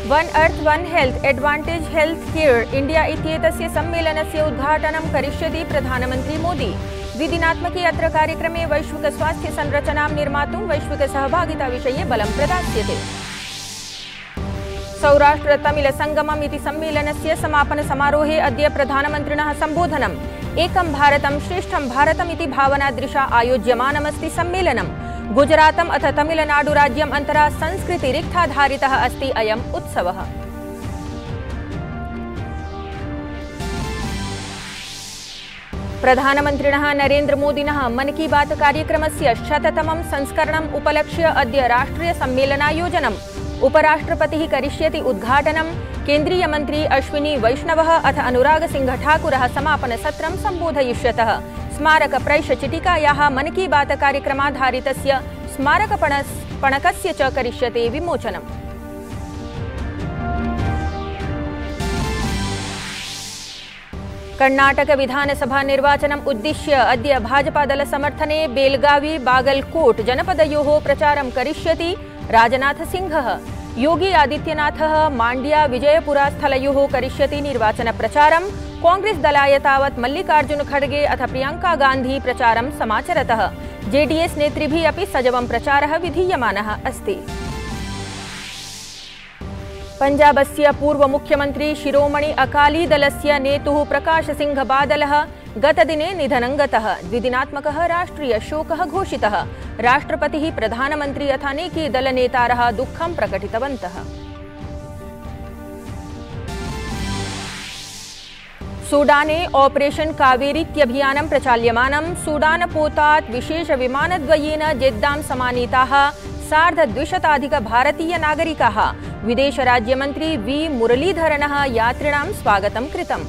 One earth one health advantage health care India इत्येतस्य सम्मेलनस्य उद्घाटनं करिष्यति प्रधानमंत्री मोदी। द्विदिनात्मके अत्र कार्यक्रमे वैश्विक स्वास्थ्य संरचनां निर्मातुं वैश्विक सहभागिता विषये बलं प्रदास्यते। सौराष्ट्र तमिल संगमम् इति सम्मेलनस्य समापन समारोहे अद्य प्रधानमन्त्रिणः सम्बोधनम्। एकं भारतं श्रेष्ठं भारतम् इति भावनादृशा आयोज्यमानमस्ति सम्मेलनम्। गुजरातम् अथ तमिलनाडु राज्यम् अन्तरा संस्कृतिरिक्थाधारितः अस्ति अयम् उत्सवः। प्रधानमन्त्रिणः नरेन्द्र मोदिनः मन की बात कार्यक्रमस्य 100तमं संस्करणम् उपलक्ष्य अद्य राष्ट्रिय सम्मेलनायोजनम्। उपराष्ट्रपतिः करिष्यति उद्घाटनं। केन्द्रीय मन्त्री अश्विनी वैष्णवः अथ अनुराग सिंह ठाकुरः समापनसत्रं सम्बोधयिष्यतः। स्मारकप्रैषचिटिकायाः मन की बात कार्यक्रमाधारितस्य स्मारकपणकस्य च करिष्यते विमोचनम्। कर्णाटक विधानसभा निर्वाचनम् उद्दिश्य अद्य भाजपादल समर्थने बेलगावी बागलकोट जनपदयोः प्रचारं करिष्यति राजनाथ सिंहः। योगी आदित्यनाथः माण्ड्या विजयपुरा स्थलयोः करिष्यति निर्वाचन प्रचारम्। कांग्रेस दलाय तावत् मल्लिकार्जुन खड़गे अथ प्रियंका गांधी प्रचारं समाचरतः। जेडीएस नेतृभिः अपि सजवं प्रचारः विधीयमानः अस्ति। पंजाबस्य पूर्व मुख्यमंत्री शिरोमणि अकाली दलस्य नेतुः प्रकाश सिंह बादलः गतदिने निधनं गतः। द्विदिनात्मकः राष्ट्रिय शोकः घोषितः। राष्ट्रपतिः प्रधानमंत्री अथ अनेके दलनेतारः दुःखं प्रकटितवन्तः। सूडाने ऑपरेशन कावेरीत्यभियानं प्रचाल्यमानं। सूडानपोतात् विशेष विमानद्वयेन जेद्दां समानीताः 250 भारतीय नागरिकाः। विदेश राज्यमंत्री वी मुरलीधरनः यात्रिणां स्वागतं कृतम्।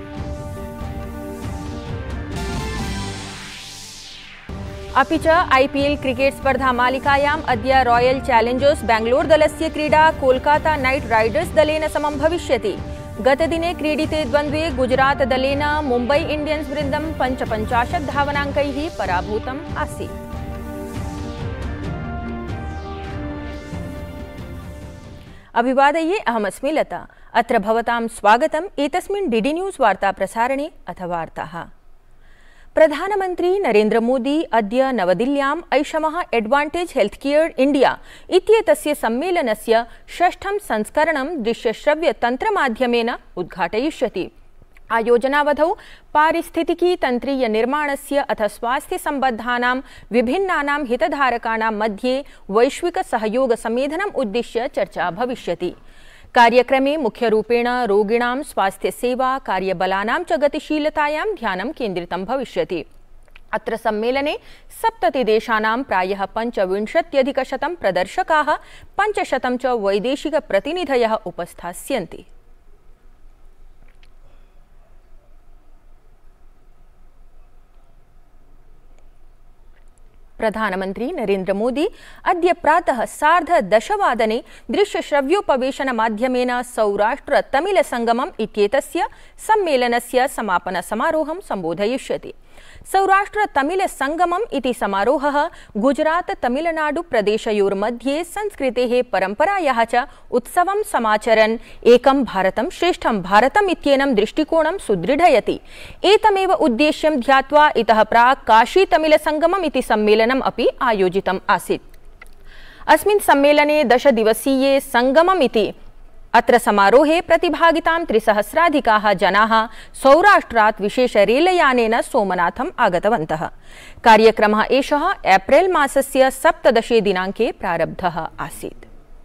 अपि च आईपीएल क्रिकेट स्पर्धा मालिकायाम् अद्य रॉयल चैलेंजर्स बेंगलूर दलस्य क्रीडा कोलकाता नाइट राइडर्स दलेन समं भविष्यति। गतदिने क्रीडिते द्वन्द्वे गुजरात दलेन मुम्बई इंडियंस वृन्दं 55 धावनाङ्कैः पराभूतम् आसीत्। अभिवादये, अहमस्मि लता। अत्र भवतां स्वागतम् एतस्मिन् डीडी न्यूज़ वार्ता प्रसारणे अथ वार्ताः। प्रधानमंत्री नरेन्द्र मोदी अद्य नवदिल्ल्याम् ऐषमः एडवांटेज हेल्थ केयर इंडिया इत्येतस्य सम्मेलनस्य 6ठं संस्करणं दृश्यश्रव्यतन्त्रमाध्यमेन उद्घाटयिष्यति। आयोजनावधौ पारिस्थितिकी तन्त्रीय निर्माणस्य अथ स्वास्थ्य सम्बद्धानां विभिन्नानां हितधारकाणां मध्ये वैश्विक सहयोग समेधनम् उद्दिश्य चर्चा भविष्यति। कार्यक्रमे मुख्यरूपेण रोगिणां स्वास्थ्य सेवा कार्यबलानां च गतिशीलतायां ध्यानं केन्द्रितं भविष्यति। अत्र सम्मेलने 70 देशानां प्रायः 25,000 प्रदर्शकाः 500 च वैदेशिक प्रतिनिधयः उपस्थास्यन्ति। प्रधानमंत्री नरेन्द्र मोदी अद्य प्रातः 10:30 दृश्यश्रव्योपवेशन माध्यमेन सौराष्ट्र तमिल संगमम् इत्येतस्य सम्मेलनस्य समापन समारोहं सम्बोधयिष्यति। सौराष्ट्र तमिल संगमम् इति समारोहः गुजरात तमिलनाडु प्रदेशयोर्मध्ये संस्कृतेः परम्परायाः च उत्सवं समाचरन् एकं भारतं श्रेष्ठं भारतम् इत्येनं दृष्टिकोणं सुदृढयति। एतमेव उद्देश्यं ध्यात्वा इतः प्राक् काशी तमिल संगमम् इति सम्मेलनम् अपि आयोजितम् आसीत्। अस्मिन् सम्मेलने 10 दिवसीये संगमम् इति अत्र समारोहे प्रतिभागितां 3,000 जनाः सौराष्ट्रात् विशेष रेलयानेन सोमनाथम् आगतवन्तः। कार्यक्रमः एषः एप्रिल मासस्य 17 दिनाङ्के प्रारब्धः आसीत्।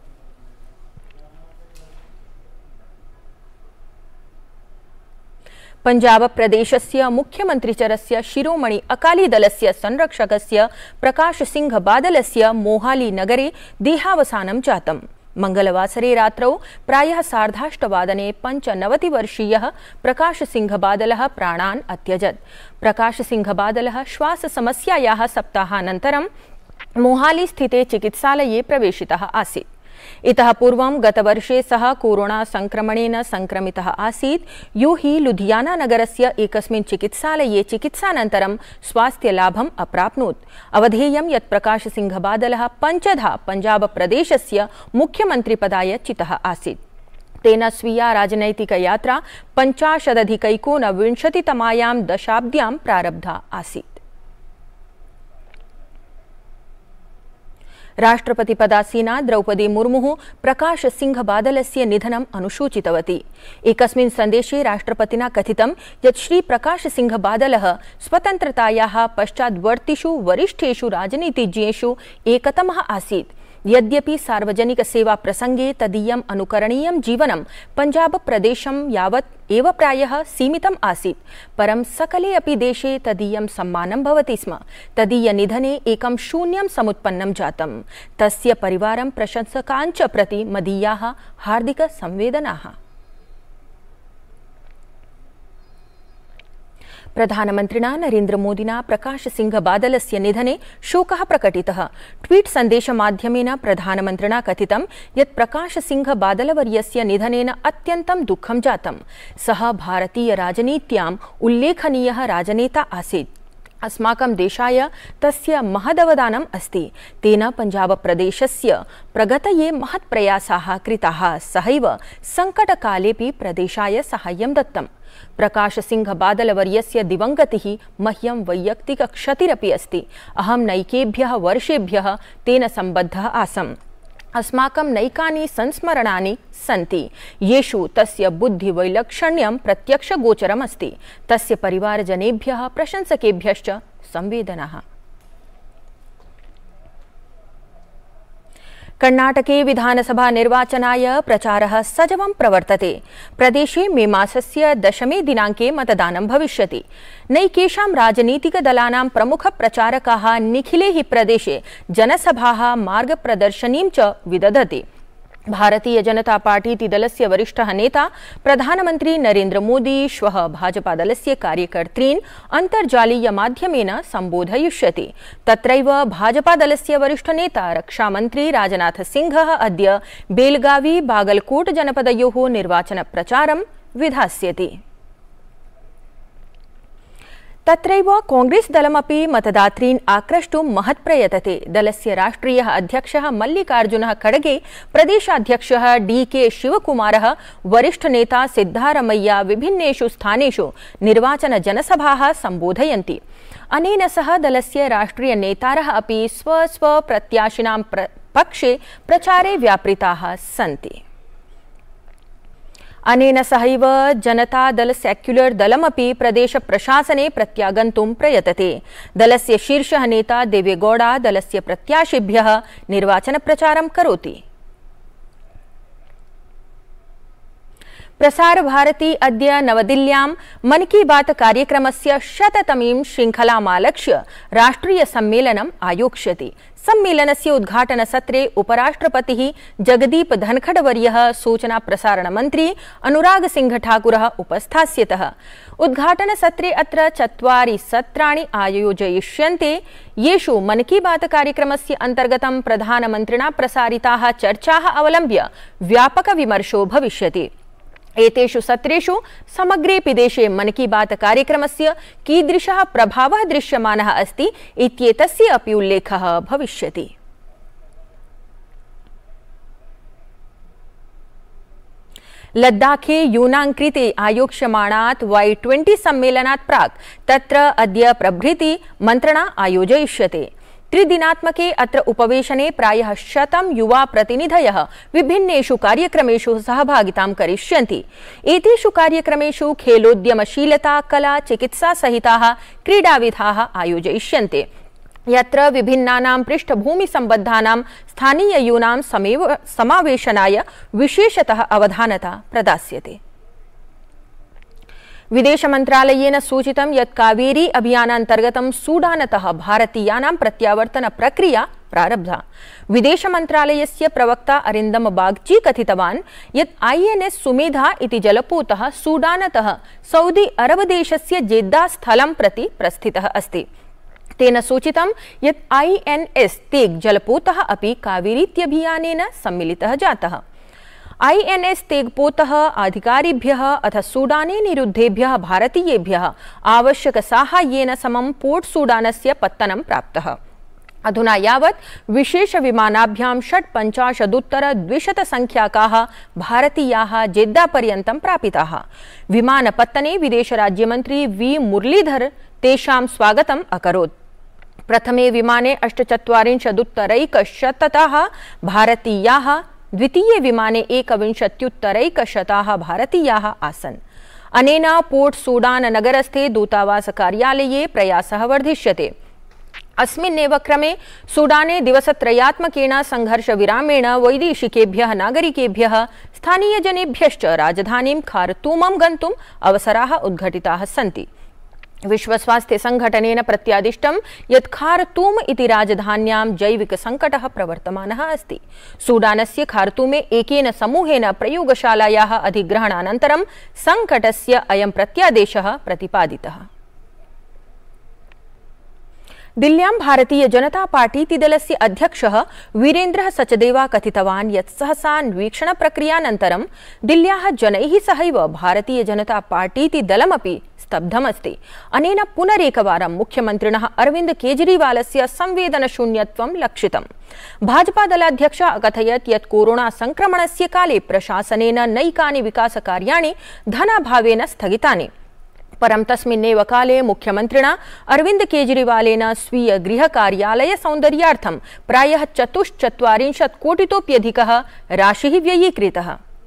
पंजाब प्रदेशस्य मुख्यमन्त्रिचरस्य शिरोमणि अकाली दलस्य संरक्षकस्य प्रकाश सिंह बादलस्य मोहाली नगरे देहावसानं जातम्। मंगलवासरे रात्रौ प्रायः 8:30 95-वर्षीयः प्रकाश सिंह बादलः प्राणान् अत्यजत्। प्रकाश सिंह बादलः श्वाससमस्यायाः सप्ताहानन्तरं मोहाली स्थिते चिकित्सालये प्रवेशितः आसीत्। इतः पूर्वं गतवर्षे सः कोरोना संक्रमणेन संक्रमितः आसीत्, यो हि लुधियाना नगरस्य एकस्मिन् चिकित्सालये चिकित्सानन्तरं स्वास्थ्यलाभम् अप्राप्नोत्। अवधेयं यत् प्रकाश सिंह बादलः 5धा पंजाब प्रदेशस्य मुख्यमन्त्रिपदाय चितः आसीत्। तेन स्वीया राजनैतिकयात्रा 50-अधिकैकोनविंशतितमायां दशाब्द्यां प्रारब्धा आसीत्। राष्ट्रपतिपदासीना द्रौपदी मुर्मुः प्रकाश सिंह बादलस्य निधनम् अनुसूचितवती। एकस्मिन् सन्देशे राष्ट्रपतिना कथितं यत् श्री प्रकाश सिंह बादलः स्वतन्त्रतायाः पश्चाद्वर्तिषु वरिष्ठेषु राजनीतिज्ञेषु एकतमः आसीत्। यद्यपि सार्वजनिक सेवा प्रसंगे तदीयम् अनुकरणीयं जीवनं पंजाब प्रदेशं यावत् एव प्रायः सीमितम् आसीत्, परं सकले अपि देशे तदीयं सम्मानं भवति स्म। तदीय निधने एकं शून्यं समुत्पन्नं जातम्। तस्य परिवारं प्रशंसकाञ्च प्रति मदीयाः हार्दिक संवेदनाः। प्रधानमन्त्रिणा नरेन्द्रमोदिना प्रकाश सिंह बादलस्य निधने शोकः प्रकटितः। ट्वीट सन्देशमाध्यमेन प्रधानमन्त्रिणा कथितं यत् प्रकाश सिंह बादलवर्यस्य निधनेन अत्यन्तं दुःखं जातम्। सः भारतीय राजनीत्याम् उल्लेखनीयः राजनेता आसीत्। अस्माकं देशाय तस्य महदवदानम् अस्ति। तेन पञ्जाबप्रदेशस्य प्रगतये महत्प्रयासाः कृताः। सहैव संकटकालेऽपि प्रदेशाय साहाय्यं दत्तम्। प्रकाश सिंह बादलवर्यस्य दिवङ्गतिः मह्यं वैयक्तिकक्षतिरपि अस्ति। अहं नैकेभ्यः वर्षेभ्यः तेन सम्बद्धः आसम्। अस्माकं नैकानि संस्मरणानि सन्ति, येषु तस्य बुद्धिवैलक्षण्यं प्रत्यक्षगोचरम् अस्ति। तस्य परिवारजनेभ्यः प्रशंसकेभ्यश्च संवेदनाः। कर्णाटके विधानसभा निर्वाचनाय प्रचारः सजवं प्रवर्तते। प्रदेशे मे मासस्य 10 दिनाङ्के मतदानं भविष्यति। नैकेषां राजनीतिकदलानां प्रमुखप्रचारकाः निखिले हि प्रदेशे जनसभाः मार्गप्रदर्शनीं च विदधति। भारतीय जनता पार्टी दलस्य वरिष्ठः नेता प्रधानमन्त्री नरेन्द्र मोदी श्वः भाजपा दलस्य कार्यकर्तॄन् अन्तर्जालीय माध्यमेन सम्बोधयिष्यति। तत्रैव भाजपा दलस्य वरिष्ठनेता रक्षामन्त्री राजनाथ सिंहः अद्य बेलगावी बागलकोट जनपदयोः निर्वाचनप्रचारं विधास्यति। तत्रैव कांग्रेस दलमपि मतदातॄन् आक्रष्टुं महत्प्रयतते। दलस्य राष्ट्रियः अध्यक्षः मल्लिकार्जुनः खड़गे, प्रदेशाध्यक्षः DK शिवकुमारः, वरिष्ठनेता सिद्धारमैया विभिन्नेषु स्थानेषु निर्वाचन जनसभाः सम्बोधयन्ति। अनेन सह दलस्य राष्ट्रियनेतारः अपि स्वप्रत्याशिनां पक्षे प्रचारे व्यापृताः सन्ति। अनेन सहैव जनता दल सेक्युलर दलमपि प्रदेश प्रशासने प्रत्यागन्तुं प्रयतते। दलस्य शीर्षः नेता देवेगौड़ा दलस्य प्रत्याशिभ्यः निर्वाचनप्रचारं करोति। प्रसार भारती अद्य नवदिल्ल्यां मन की बात कार्यक्रमस्य 100तमीं श्रृंखलामालक्ष्य राष्ट्रिय सम्मेलनम् आयोक्ष्यति। सम्मेलनस्य उद्घाटनसत्रे उपराष्ट्रपतिः जगदीप धनखडवर्यः, सूचना प्रसारण मन्त्री अनुराग सिंह ठाकुरः उपस्थास्यतः। उद्घाटनसत्रे अत्र 4 सत्राणि आयोजयिष्यन्ते, येषु मन की बात कार्यक्रमस्य अन्तर्गतं प्रधानमन्त्रिणा प्रसारिताः चर्चाः अवलम्ब्य व्यापकविमर्शो भविष्यति। एतेषु सत्रेषु समग्रेऽपि देशे मन की बात कार्यक्रमस्य कीदृशः प्रभावः दृश्यमानः अस्ति इत्येतस्य अपि उल्लेखः भविष्यति। लद्दाखे यूनां कृते आयोक्ष्यमाणात् Y20 सम्मेलनात् प्राक् तत्र अद्य प्रभृति मन्त्रणा आयोजयिष्यते। त्रिदिनात्मके अत्र उपवेशने प्रायः 100 युवा प्रतिनिधयः विभिन्नेषु कार्यक्रमेषु सहभागितां करिष्यन्ति। एतेषु कार्यक्रमेषु खेलोद्यमशीलता, कला, चिकित्सा सहिताः क्रीडाविधाः आयोजयिष्यन्ते, यत्र विभिन्नानां पृष्ठभूमिसम्बद्धानां स्थानीययूनां समावेशनाय विशेषतः अवधानता प्रदास्यते। विदेश मन्त्रालयेन सूचितं यत् कावेरी अभियानान्तर्गतं सूडानतः भारतीयानां प्रत्यावर्तन प्रक्रिया प्रारब्धा। विदेश मन्त्रालयस्य प्रवक्ता अरिन्दम बागची कथितवान् यत् INS सुमेधा इति जलपोतः सूडानतः सऊदी अरब देशस्य जेद्दा स्थलं प्रति प्रस्थितः अस्ति। तेन सूचितं यत् INS तेग जलपोतः अपि कावेरीत्यभियानेन सम्मिलितः जातः। INS तेगपोतः अधिकारिभ्यः अथ सूडाने निरुद्धेभ्यः भारतीयेभ्यः आवश्यक साहाय्येन समं पोर्ट सूडानस्य पत्तनं प्राप्तः। अधुना यावत् विशेष विमानाभ्यां 58,200 संख्याकाः भारतीयाः जेद्दा पर्यन्तं प्रापिताः। विमानपत्तने विदेशराज्यमन्त्री वी मुरलीधर तेषां स्वागतम् अकरोत्। प्रथमे विमाने 48,100 भारतीयाः, द्वितीये विमाने 21,100 भारतीयाः आसन्। अनेन पोर्ट सूडान नगरस्थे दूतावास कार्यालये प्रयासः वर्धिष्यते। अस्मिन्नेव क्रमे सूडाने दिवसत्रयात्मकेन संघर्षविरामेण वैदेशिकेभ्यः नागरिकेभ्यः स्थानीयजनेभ्यश्च राजधानीं खार्तूमं गन्तुम् अवसराः उद्घटिताः सन्ति। विश्वस्वास्थ्यसंघटनेन प्रत्यादिष्टं यत् खार्तूम इति राजधान्यां जैविकसङ्कटः प्रवर्तमानः अस्ति। सूडानस्य खार्तूमे एकेन समूहेन प्रयोगशालायाः अधिग्रहणानन्तरं सङ्कटस्य अयं प्रत्यादेशः प्रतिपादितः। दिल्ल्यां भारतीय जनता पार्टीति दलस्य अध्यक्षः वीरेन्द्रः सचदेवा कथितवान् यत् सहसा अन्वीक्षणप्रक्रियानन्तरं दिल्ल्याः जनैः सहैव भारतीय जनता पार्टीति दलमपि स्तब्धमस्ति। अनेन पुनरेकवारं मुख्यमन्त्रिणः अरविन्द केजरीवालस्य संवेदनशून्यत्वं लक्षितम्। भाजपादलाध्यक्षः अकथयत् यत् कोरोना संक्रमणस्य काले प्रशासनेन नैकानि विकासकार्याणि धनाभावेन स्थगितानि। परं तस्मिन्नेव काले मुख्यमन्त्रिणा अरविन्द केजरीवालेन स्वीय गृहकार्यालय सौन्दर्यार्थं प्रायः 44 कोटितोप्यधिकः राशिः व्ययीकृतः।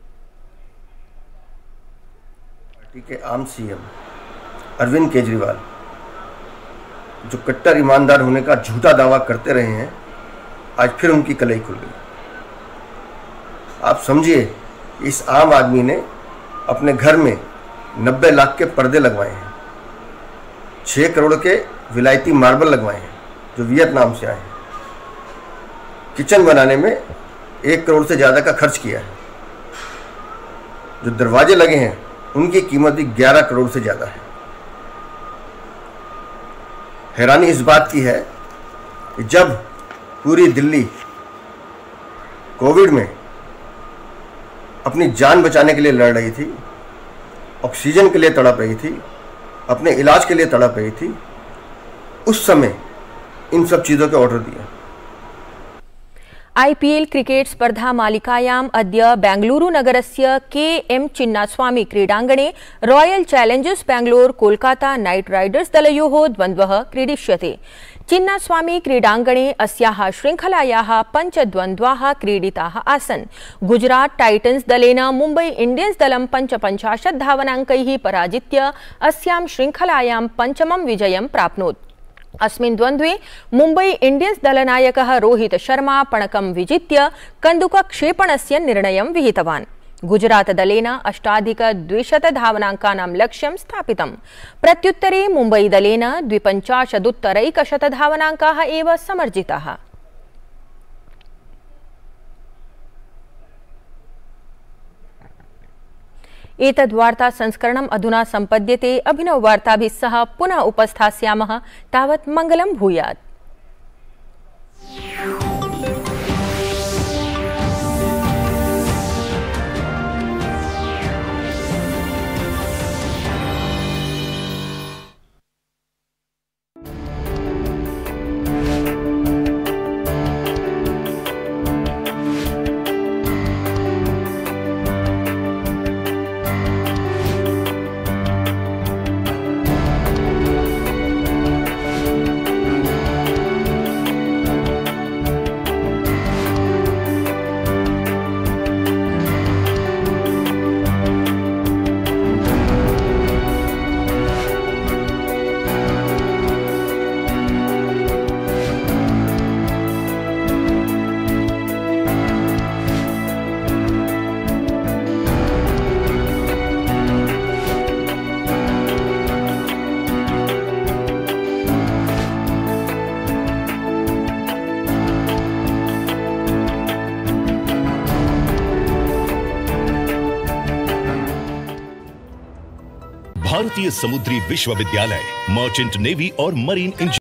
पार्टी के आम सीएम अरविंद केजरीवाल जो कट्टर ईमानदार होने का झूठा दावा करते रहे हैं, आज फिर उनकी कलई खुल गई। आप समझिए, इस आम आदमी ने अपने घर में 90 लाख के पर्दे लगवाए हैं, 6 करोड़ के विलायती मार्बल लगवाए हैं जो वियतनाम से आए हैं, किचन बनाने में 1 करोड़ से ज़्यादा का खर्च किया है, जो दरवाजे लगे हैं उनकी कीमत भी 11 करोड़ से ज़्यादा है। हैरानी इस बात की है कि जब पूरी दिल्ली कोविड में अपनी जान बचाने के लिए लड़ रही थी, ऑक्सीजन के लिए तड़प रही थी, अपने इलाज के लिए तड़प रही थी, उस समय इन सब चीज़ों के ऑर्डर दिए। IPL क्रिकेट स्पर्धा मालिकायाम् अद्य बेंगलुरु नगरस्य KM चिन्नास्वामी क्रीडाङ्गणे Royal Challengers Bangalore Kolkata Knight Riders दलयोः द्वन्द्वः क्रीडिष्यते। चिन्नास्वामी क्रीडाङ्गणे अस्याः श्रृङ्खलायाः 5 द्वन्द्वाः क्रीडिताः आसन्। गुजरात टाइटन्स दलेन मुम्बई इंडियन्स दलं 55 धावनाङ्कैः पराजित्य अस्यां श्रृङ्खलायां 5मं विजयं प्राप्नोत्। अस्मिन् द्वन्द्वे मुम्बई इंडियन्स दलनायकः रोहित शर्मा पणकं विजित्य कन्दुकक्षेपणस्य निर्णयं विहितवान्। गुजरात दलेन 8,200 धावनाङ्कानां लक्ष्यं स्थापितम्। प्रत्युत्तरे मुम्बई दलेन 52,100 धावनाङ्काः एव समर्जिताः। एतद् वार्ता संस्करणम् अधुना सम्पद्यते। अभिनव वार्ताभिः सह पुनः उपस्थास्यामः। तावत् मङ्गलं भूयात्। भारतीय समुद्री विश्वविद्यालय, मर्चेंट नेवी और मरीन इंजीनियरिंग